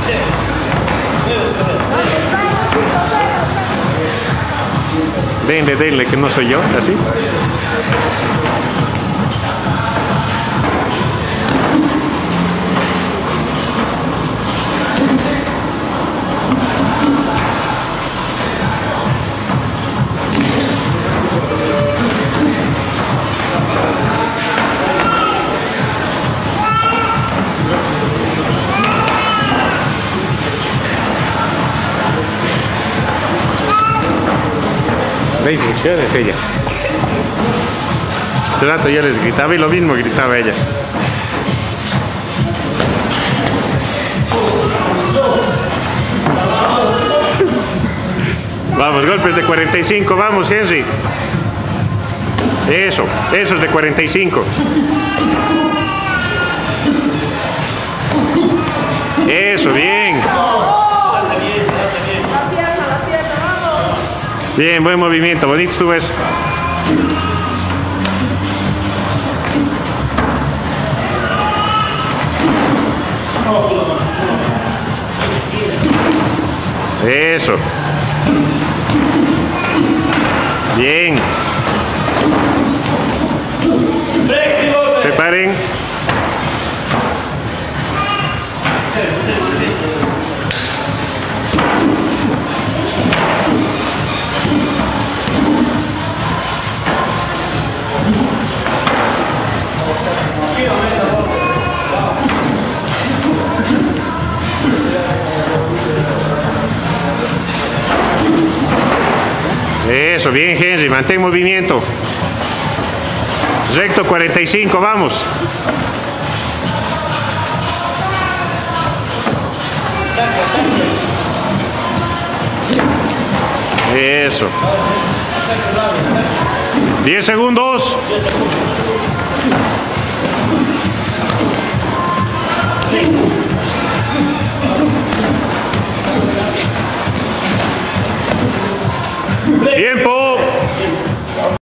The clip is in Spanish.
Denle, que no soy yo, así. ¿Veis? Es ella. Hace rato yo les gritaba y lo mismo gritaba ella. Vamos, golpes de 45, vamos, Henry. Eso es de 45. Eso, bien. Bien, buen movimiento, bonito estuvo eso. Eso. Bien. Separen. Eso, bien, Henry, mantén movimiento. Recto 45, vamos. Eso. 10 segundos.